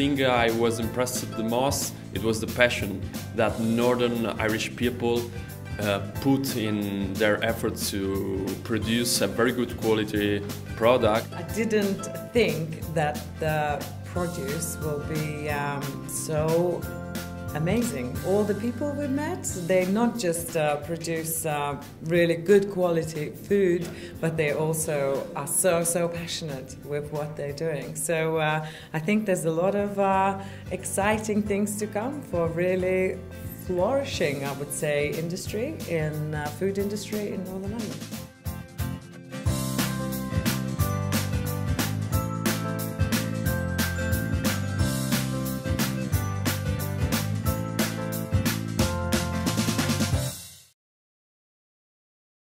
thing I was impressed the most, it was the passion that Northern Irish people put in their effort to produce a very good quality product. I didn't think that the produce will be so amazing. All the people we met, they not just produce really good quality food, but they also are so passionate with what they're doing. So I think there's a lot of exciting things to come for really flourishing, I would say, industry in food industry in Northern Ireland.